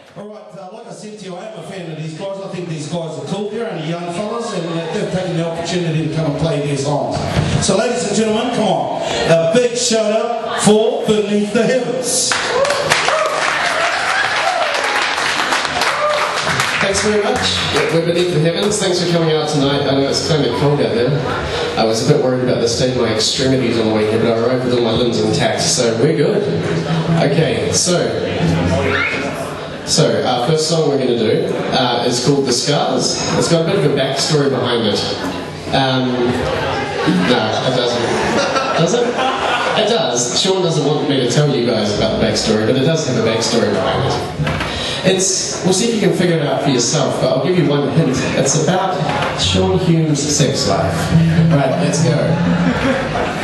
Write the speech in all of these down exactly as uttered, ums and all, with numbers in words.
Alright, uh, like I said to you, I am a fan of these guys. I think these guys are cool. They're only young fellas and uh, they've taken the opportunity to come and play their songs. So ladies and gentlemen, come on. A big shout out for Beneath the Heavens. Thanks very much. We're Beneath the Heavens. Thanks for coming out tonight. I know it's kind of cold out there. I was a bit worried about the state of my extremities on the way here, but I arrived with all my limbs intact, so we're good. Okay, so... So, our first song we're going to do uh, is called The Scars. It's got a bit of a backstory behind it. Um, no, it doesn't. Does it? It does. Sean doesn't want me to tell you guys about the backstory, but it does have a backstory behind it. It's, we'll see if you can figure it out for yourself, but I'll give you one hint. It's about Sean Hume's sex life. Alright, let's go.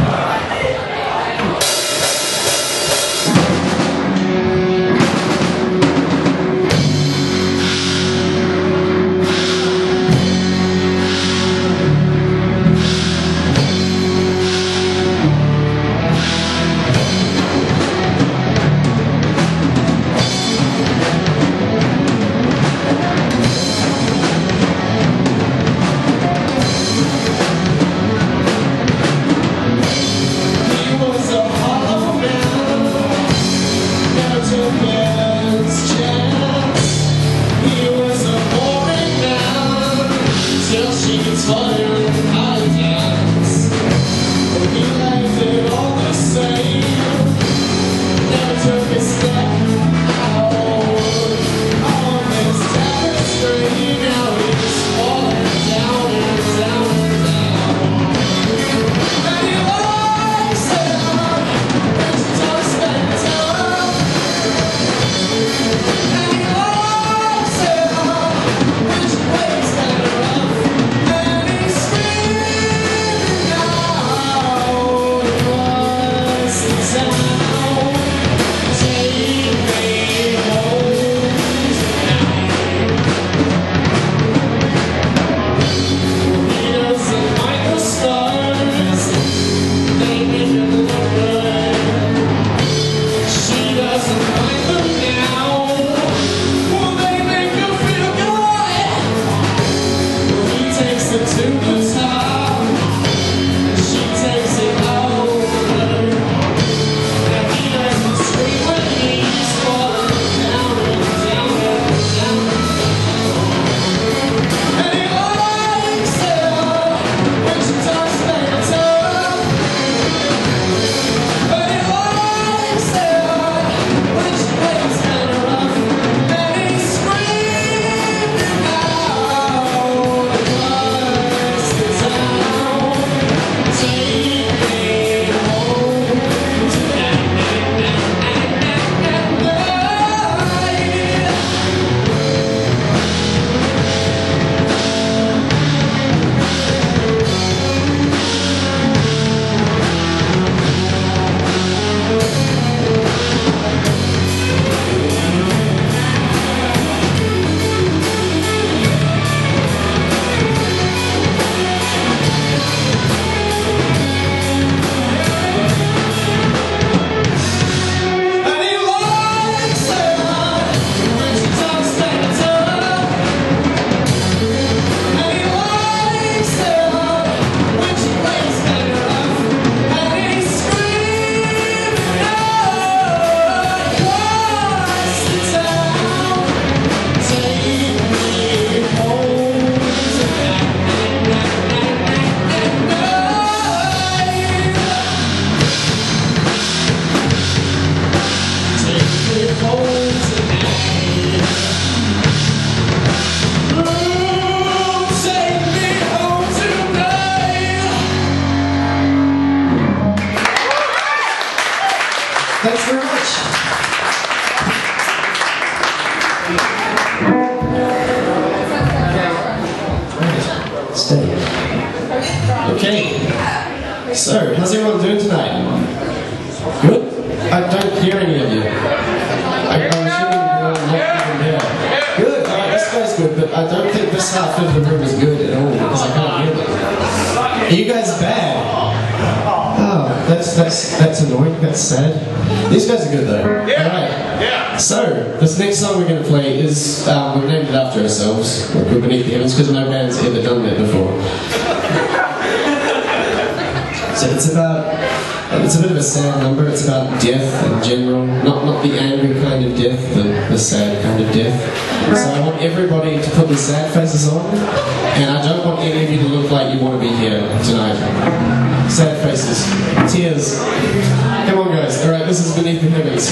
Thanks very much. Stay. Okay. So, how's everyone doing tonight? Good? I don't hear any of you. I, I'm assuming you're not even here. Good. Alright, this guy's good, but I don't think this half of the room is good at all because I can't hear them. Are you guys bad? Oh, that's that's that's annoying. That's that's sad. These guys are good though. Yeah. Alright. Yeah. So, this next song we're going to play is, um, we've named it after ourselves. We're Beneath the Heavens, because no band's ever done that before. So it's about, it's a bit of a sad number. It's about death in general. Not not the angry kind of death, the, the sad kind of death. So I want everybody to put the sad faces on, and I don't want any of you to look like you want to be here tonight. Sad faces. Tears. Come on guys. Alright, this is Beneath the Heavens.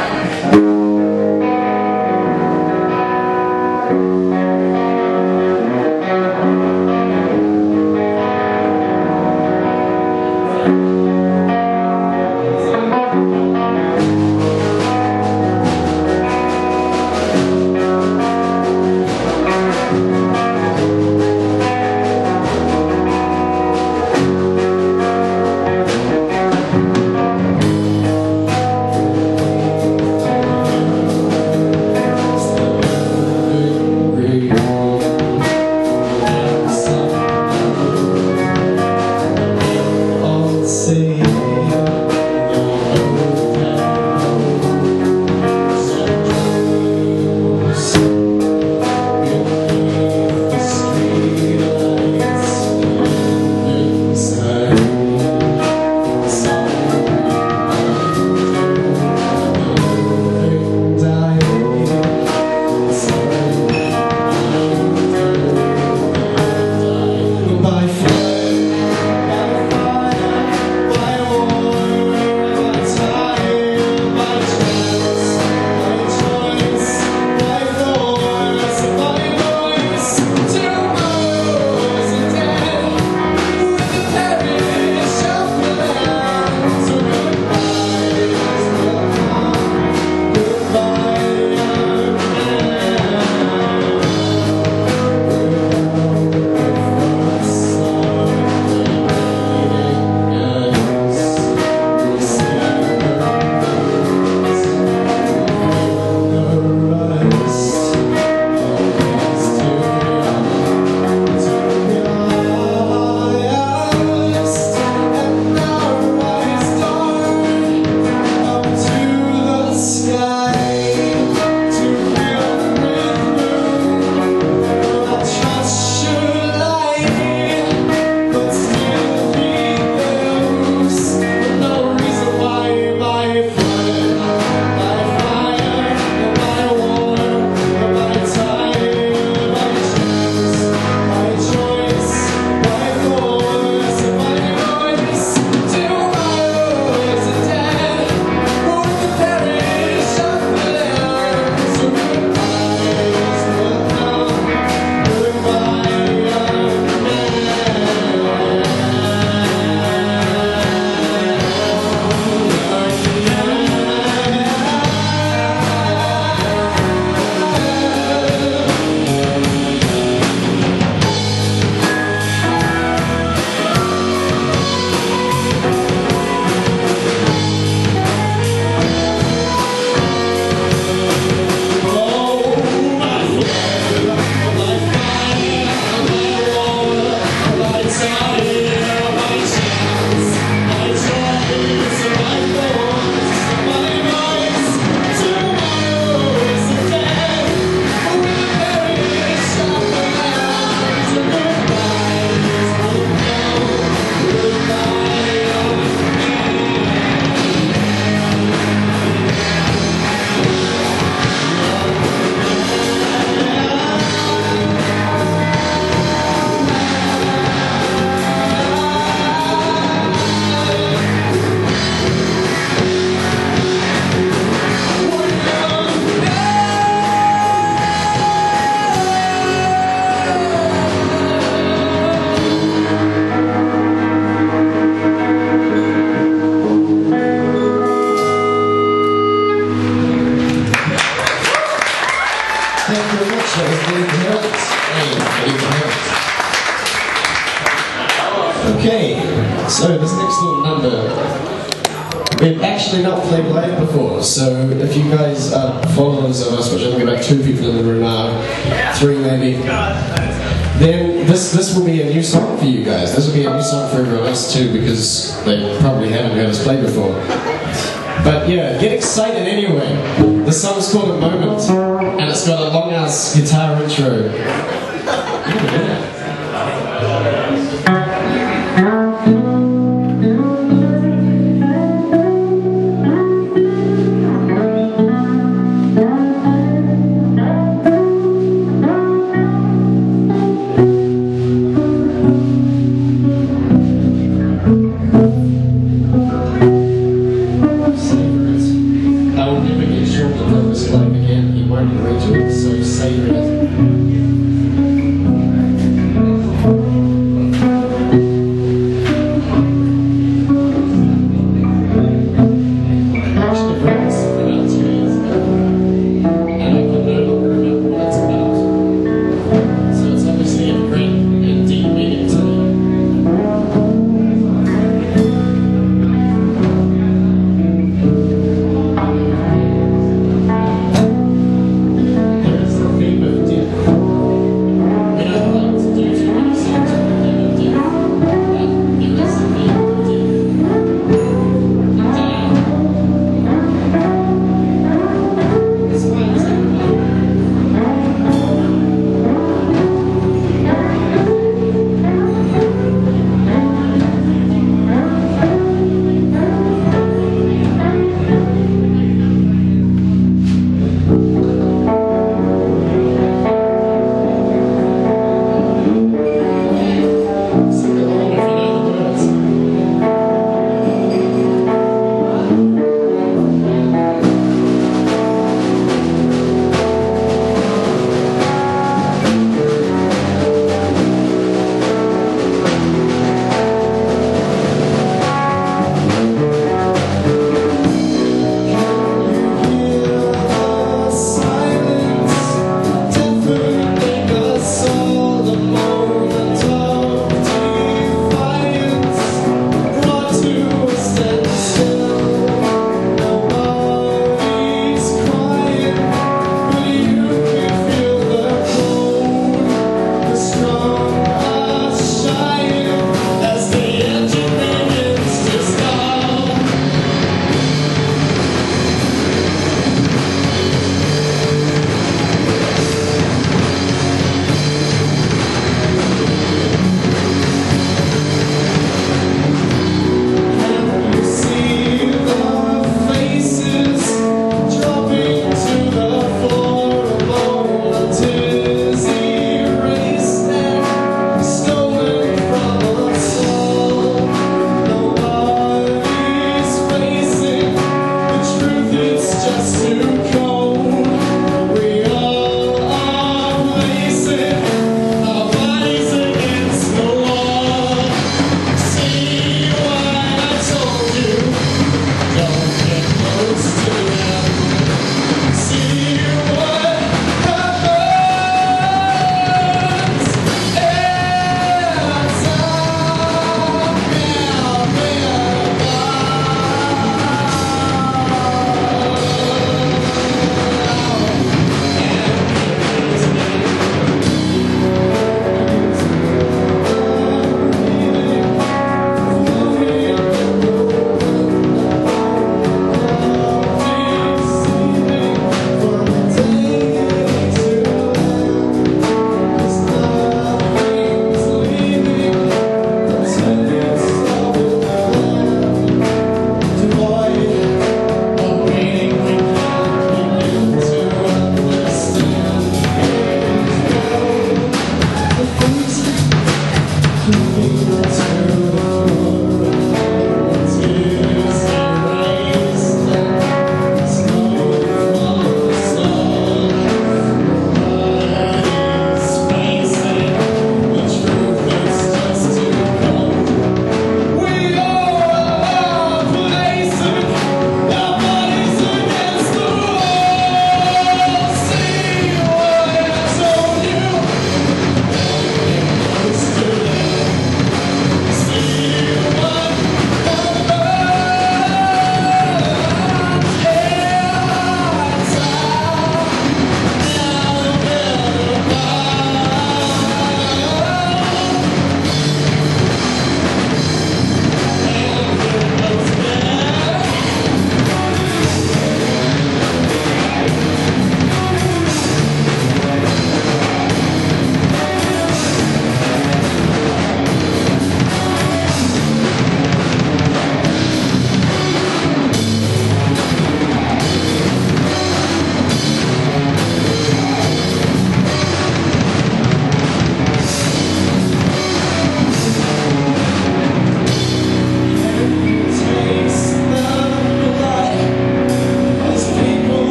Okay, so this next little number, we've actually not played live before, so if you guys are followers of us, which I think about two people in the room are, three maybe, then this this will be a new song for you guys. This will be a new song for everyone else too, because they probably haven't heard us play before. But yeah, get excited anyway. The song's called A Moment, and it's got a long ass guitar intro. There's the theme of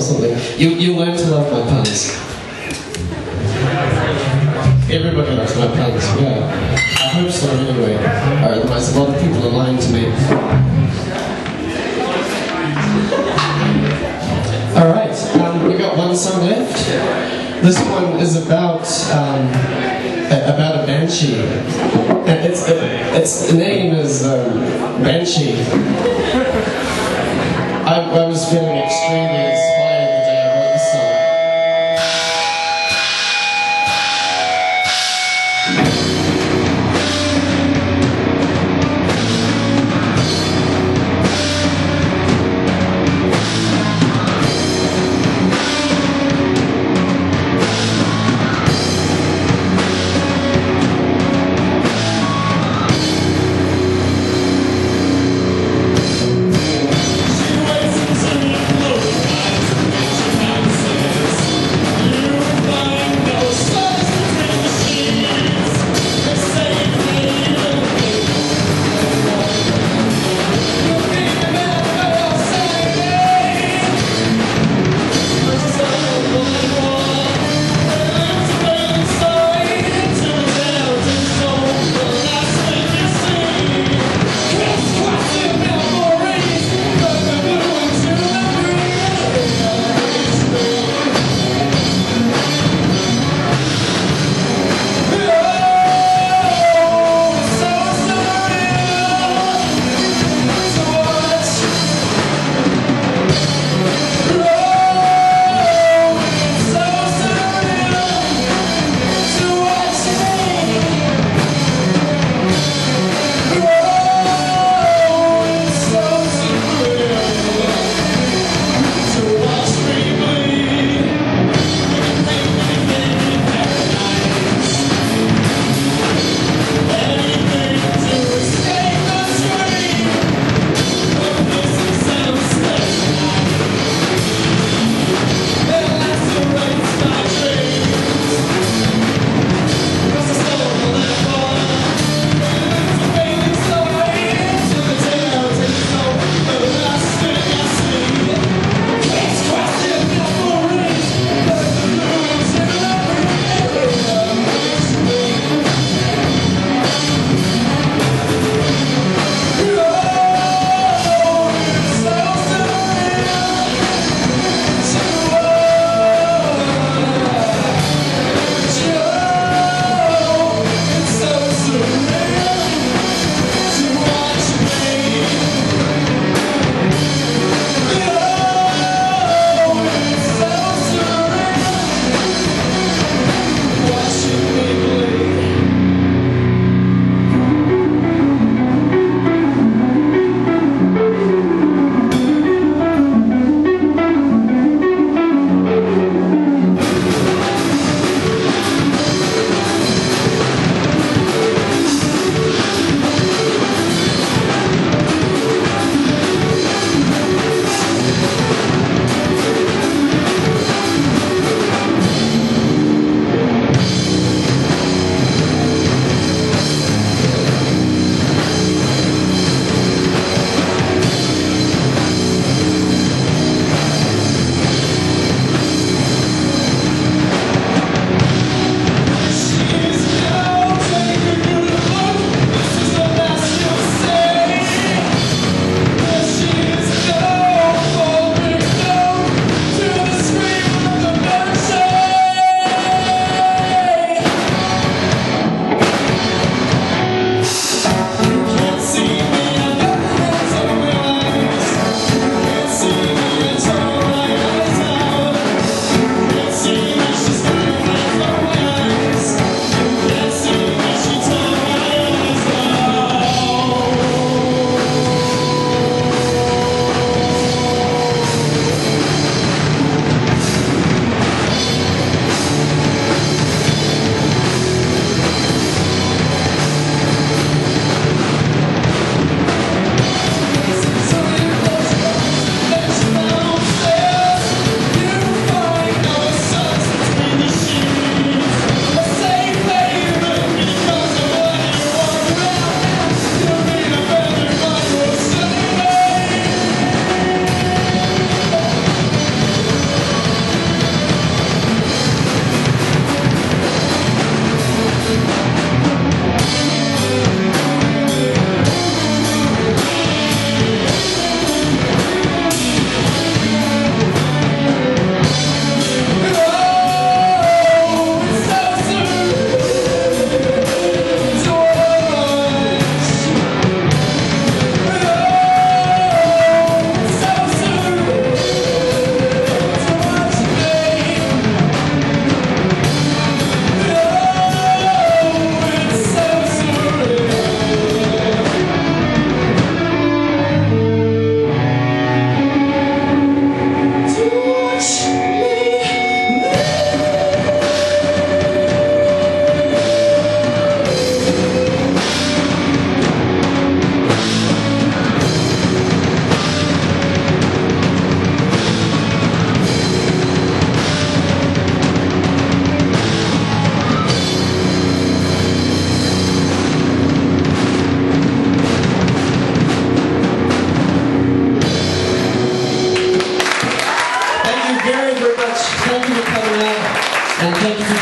or something. You, you'll learn to love my puns. Everybody loves my puns, yeah. I hope so anyway. Or otherwise a lot of people are lying to me. Alright, um, we've got one song left. This one is about um, a, about a banshee. And it's, it, its name is um, Banshee. I, I was feeling extremely inspired the day I wrote this song. She waits until the blue eyes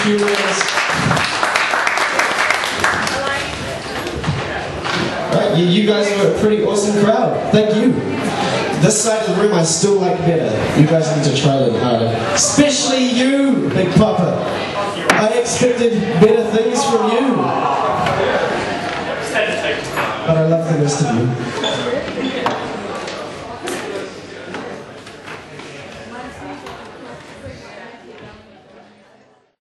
Cheers. Right, you, you guys were a pretty awesome crowd. Thank you. This side of the room I still like better. You guys need to try a little harder. Especially you, Big Papa. I expected better things from you. But I love the rest of you.